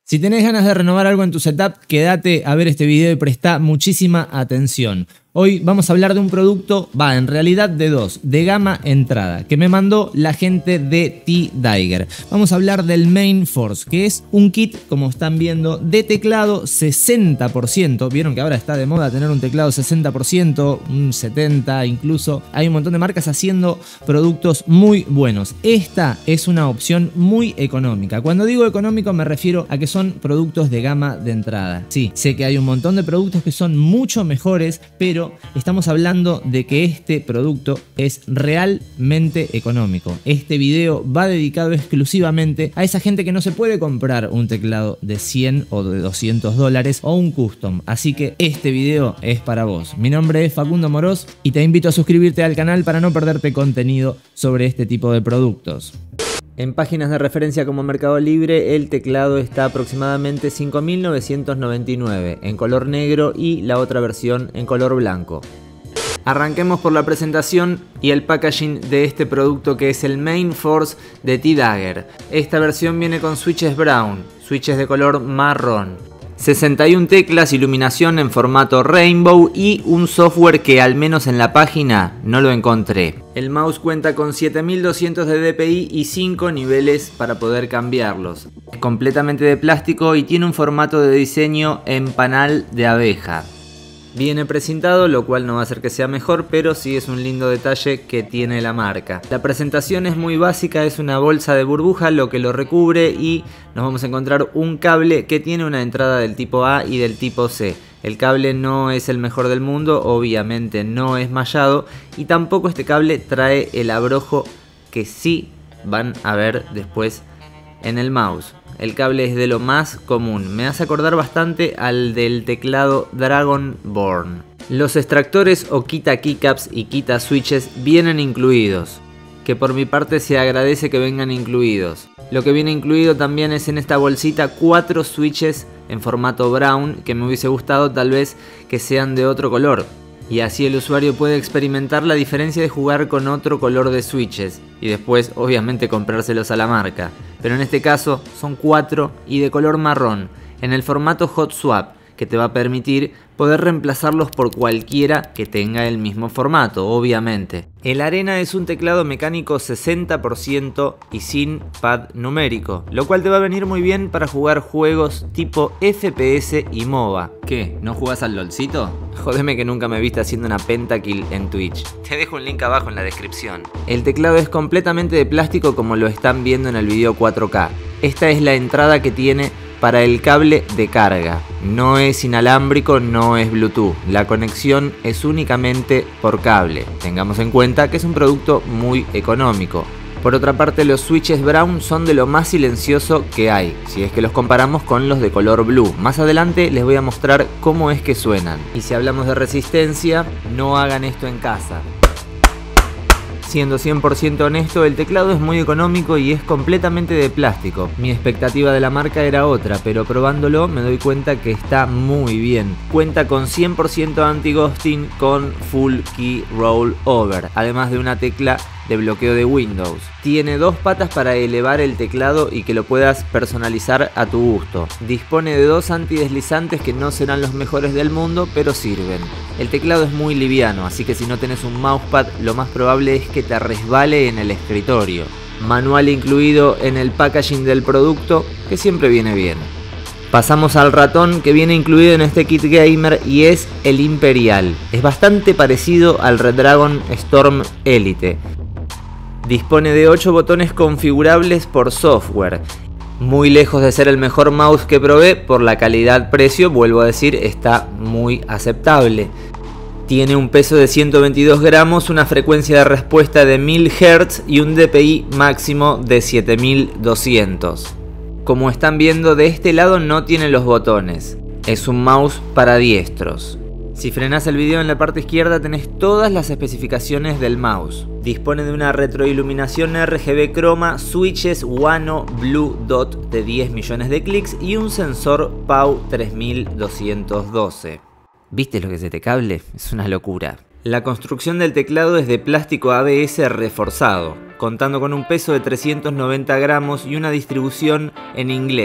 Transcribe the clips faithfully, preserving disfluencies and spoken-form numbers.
Si tenés ganas de renovar algo en tu setup, quédate a ver este video y presta muchísima atención. Hoy vamos a hablar de un producto, va, en realidad de dos, de gama entrada, que me mandó la gente de T-Dagger. Vamos a hablar del Mainforce, que es un kit, como están viendo, de teclado sesenta por ciento. Vieron que ahora está de moda tener un teclado sesenta por ciento, un setenta por ciento incluso. Hay un montón de marcas haciendo productos muy buenos. Esta es una opción muy económica. Cuando digo económico me refiero a que son productos de gama de entrada. Sí, sé que hay un montón de productos que son mucho mejores, pero estamos hablando de que este producto es realmente económico. Este video va dedicado exclusivamente a esa gente que no se puede comprar un teclado de cien o de doscientos dólares o un custom. Así que este video es para vos. Mi nombre es Facundo Moroz y te invito a suscribirte al canal para no perderte contenido sobre este tipo de productos. En páginas de referencia como Mercado Libre, el teclado está aproximadamente cinco mil novecientos noventa y nueve en color negro y la otra versión en color blanco. Arranquemos por la presentación y el packaging de este producto, que es el Mainforce de T-Dagger. Esta versión viene con switches brown, switches de color marrón, sesenta y una teclas, iluminación en formato rainbow y un software que al menos en la página no lo encontré. El mouse cuenta con siete mil doscientos de D P I y cinco niveles para poder cambiarlos. Es completamente de plástico y tiene un formato de diseño en panal de abeja. Viene precintado, lo cual no va a hacer que sea mejor, pero sí es un lindo detalle que tiene la marca. La presentación es muy básica, es una bolsa de burbuja lo que lo recubre y nos vamos a encontrar un cable que tiene una entrada del tipo A y del tipo C. El cable no es el mejor del mundo, obviamente no es mallado y tampoco este cable trae el abrojo que sí van a ver después en el mouse. El cable es de lo más común, me hace acordar bastante al del teclado Dragonborn. Los extractores o quita keycaps y quita switches vienen incluidos, que por mi parte se agradece que vengan incluidos. Lo que viene incluido también es en esta bolsita cuatro switches en formato brown, que me hubiese gustado tal vez que sean de otro color. Y así el usuario puede experimentar la diferencia de jugar con otro color de switches y después obviamente comprárselos a la marca. Pero en este caso son cuatro y de color marrón en el formato Hot Swap, que te va a permitir poder reemplazarlos por cualquiera que tenga el mismo formato, obviamente. El Arena es un teclado mecánico sesenta por ciento y sin pad numérico, lo cual te va a venir muy bien para jugar juegos tipo F P S y MOBA. ¿Qué? ¿No jugás al LOLcito? Jodeme que nunca me viste haciendo una pentakill en Twitch. Te dejo un link abajo en la descripción. El teclado es completamente de plástico, como lo están viendo en el video cuatro K. Esta es la entrada que tiene para el cable de carga. No es inalámbrico, no es Bluetooth. La conexión es únicamente por cable. Tengamos en cuenta que es un producto muy económico. Por otra parte, los switches brown son de lo más silencioso que hay, si es que los comparamos con los de color blue. Más adelante les voy a mostrar cómo es que suenan. Y si hablamos de resistencia, no hagan esto en casa. Siendo cien por ciento honesto, el teclado es muy económico y es completamente de plástico. Mi expectativa de la marca era otra, pero probándolo me doy cuenta que está muy bien. Cuenta con cien por ciento anti-ghosting con Full Key Roll Over, además de una tecla de bloqueo de Windows. Tiene dos patas para elevar el teclado y que lo puedas personalizar a tu gusto. Dispone de dos antideslizantes que no serán los mejores del mundo, pero sirven. El teclado es muy liviano, así que si no tenés un mousepad, lo más probable es que te resbale en el escritorio. Manual incluido en el packaging del producto, que siempre viene bien. Pasamos al ratón, que viene incluido en este kit gamer, y es el Imperial. Es bastante parecido al Redragon Storm Elite. Dispone de ocho botones configurables por software. Muy lejos de ser el mejor mouse que probé, por la calidad-precio, vuelvo a decir, está muy aceptable. Tiene un peso de ciento veintidós gramos, una frecuencia de respuesta de mil hertz y un D P I máximo de siete mil doscientos. Como están viendo, de este lado no tiene los botones. Es un mouse para diestros. Si frenás el video en la parte izquierda tenés todas las especificaciones del mouse. Dispone de una retroiluminación R G B croma, switches Wano Blue Dot de diez millones de clics y un sensor P A U tres mil doscientos doce. ¿Viste lo que es este cable? Es una locura. La construcción del teclado es de plástico A B S reforzado, contando con un peso de trescientos noventa gramos y una distribución en inglés,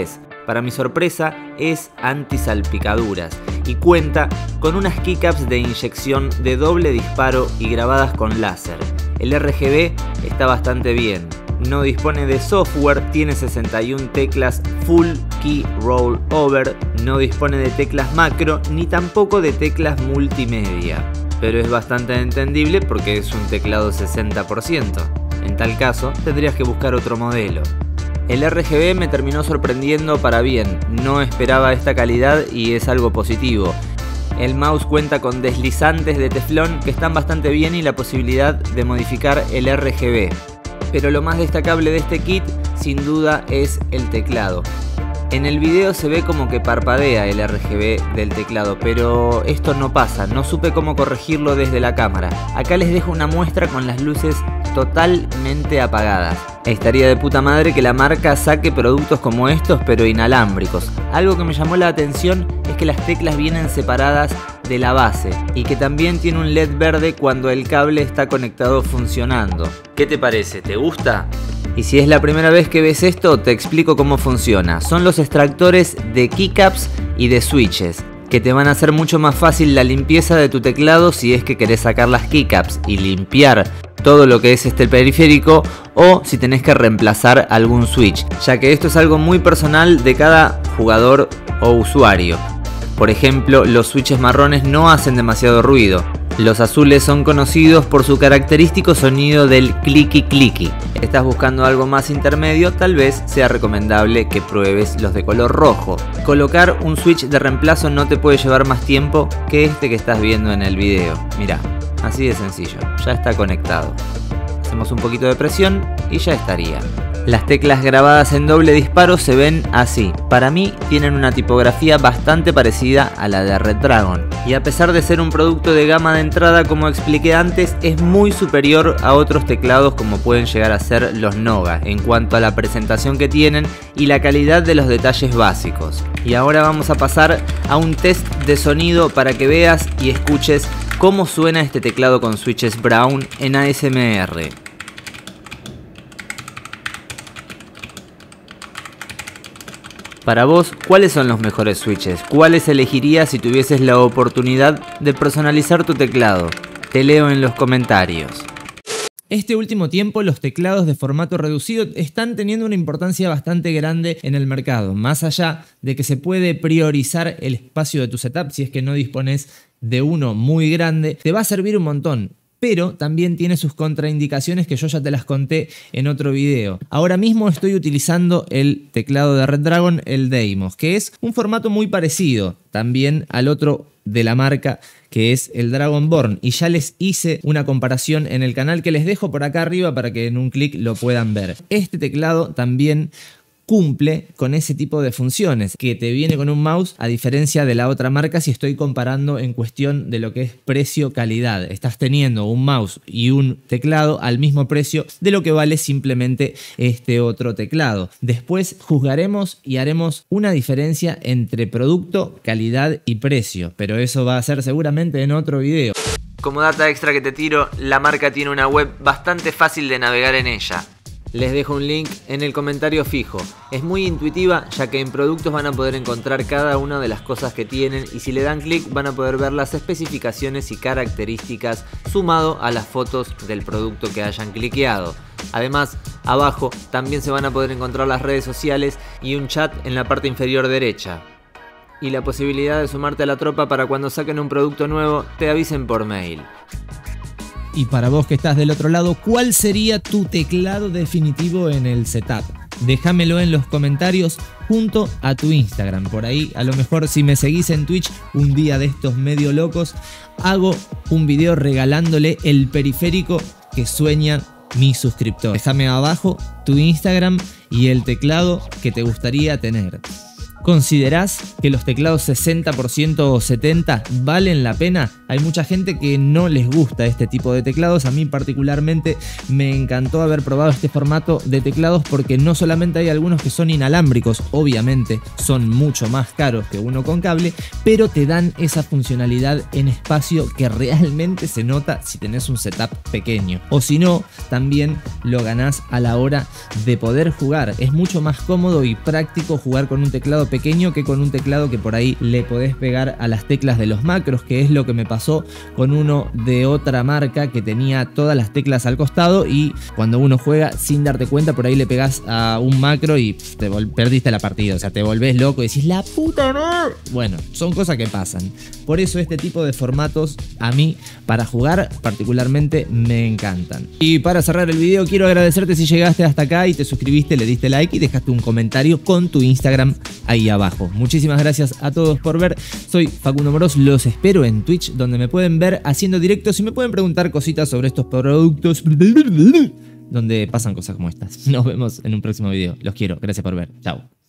para mi sorpresa es anti-salpicaduras y cuenta con unas keycaps de inyección de doble disparo y grabadas con láser. El R G B está bastante bien. No dispone de software, tiene sesenta y una teclas Full Key Roll Over, no dispone de teclas macro ni tampoco de teclas multimedia, pero es bastante entendible porque es un teclado sesenta por ciento. En tal caso, tendrías que buscar otro modelo. El R G B me terminó sorprendiendo para bien, no esperaba esta calidad y es algo positivo. El mouse cuenta con deslizantes de teflón que están bastante bien y la posibilidad de modificar el R G B. Pero lo más destacable de este kit sin duda es el teclado. En el video se ve como que parpadea el R G B del teclado, pero esto no pasa, no supe cómo corregirlo desde la cámara. Acá les dejo una muestra con las luces totalmente apagadas. Estaría de puta madre que la marca saque productos como estos pero inalámbricos. Algo que me llamó la atención es que las teclas vienen separadas de la base y que también tiene un L E D verde cuando el cable está conectado funcionando. ¿Qué te parece? ¿Te gusta? Y si es la primera vez que ves esto, te explico cómo funciona. Son los extractores de keycaps y de switches, que te van a hacer mucho más fácil la limpieza de tu teclado si es que querés sacar las keycaps y limpiar todo lo que es este periférico, o si tenés que reemplazar algún switch, ya que esto es algo muy personal de cada jugador o usuario. Por ejemplo, los switches marrones no hacen demasiado ruido. Los azules son conocidos por su característico sonido del clicky clicky. Estás buscando algo más intermedio, tal vez sea recomendable que pruebes los de color rojo. Colocar un switch de reemplazo no te puede llevar más tiempo que este que estás viendo en el video. Mirá, así de sencillo, ya está conectado. Hacemos un poquito de presión y ya estaría. Las teclas grabadas en doble disparo se ven así. Para mí tienen una tipografía bastante parecida a la de Red Dragon. Y a pesar de ser un producto de gama de entrada, como expliqué antes, es muy superior a otros teclados como pueden llegar a ser los Noga, en cuanto a la presentación que tienen y la calidad de los detalles básicos. Y ahora vamos a pasar a un test de sonido para que veas y escuches cómo suena este teclado con switches Brown en A S M R. Para vos, ¿cuáles son los mejores switches? ¿Cuáles elegirías si tuvieses la oportunidad de personalizar tu teclado? Te leo en los comentarios. Este último tiempo los teclados de formato reducido están teniendo una importancia bastante grande en el mercado. Más allá de que se puede priorizar el espacio de tu setup si es que no dispones de uno muy grande, te va a servir un montón. Pero también tiene sus contraindicaciones que yo ya te las conté en otro video. Ahora mismo estoy utilizando el teclado de Red Dragon, el Deimos, que es un formato muy parecido también al otro de la marca, que es el Dragonborn, y ya les hice una comparación en el canal que les dejo por acá arriba para que en un clic lo puedan ver. Este teclado también cumple con ese tipo de funciones, que te viene con un mouse a diferencia de la otra marca si estoy comparando en cuestión de lo que es precio-calidad. Estás teniendo un mouse y un teclado al mismo precio de lo que vale simplemente este otro teclado. Después juzgaremos y haremos una diferencia entre producto, calidad y precio, pero eso va a ser seguramente en otro video. Como data extra que te tiro, la marca tiene una web bastante fácil de navegar en ella. Les dejo un link en el comentario fijo. Es muy intuitiva, ya que en productos van a poder encontrar cada una de las cosas que tienen y si le dan clic van a poder ver las especificaciones y características sumado a las fotos del producto que hayan cliqueado. Además, abajo también se van a poder encontrar las redes sociales y un chat en la parte inferior derecha. Y la posibilidad de sumarte a la tropa para cuando saquen un producto nuevo te avisen por mail. Y para vos que estás del otro lado, ¿cuál sería tu teclado definitivo en el setup? Déjamelo en los comentarios junto a tu Instagram. Por ahí, a lo mejor si me seguís en Twitch, un día de estos medio locos, hago un video regalándole el periférico que sueña mi suscriptor. Déjame abajo tu Instagram y el teclado que te gustaría tener. ¿Considerás que los teclados sesenta por ciento o setenta por ciento valen la pena? Hay mucha gente que no les gusta este tipo de teclados. A mí particularmente me encantó haber probado este formato de teclados porque no solamente hay algunos que son inalámbricos, obviamente son mucho más caros que uno con cable, pero te dan esa funcionalidad en espacio que realmente se nota si tenés un setup pequeño. O si no, también lo ganás a la hora de poder jugar. Es mucho más cómodo y práctico jugar con un teclado pequeño que con un teclado que por ahí le podés pegar a las teclas de los macros, que es lo que me pasó con uno de otra marca que tenía todas las teclas al costado, y cuando uno juega sin darte cuenta por ahí le pegás a un macro y pff, te perdiste la partida, o sea, te volvés loco y decís la puta no. Bueno, son cosas que pasan. Por eso este tipo de formatos a mí para jugar particularmente me encantan. Y para cerrar el video quiero agradecerte si llegaste hasta acá y te suscribiste, le diste like y dejaste un comentario con tu Instagram ahí abajo. Muchísimas gracias a todos por ver. Soy Facundo Moroz, los espero en Twitch, donde me pueden ver haciendo directos y me pueden preguntar cositas sobre estos productos, donde pasan cosas como estas. Nos vemos en un próximo video. Los quiero. Gracias por ver. Chao.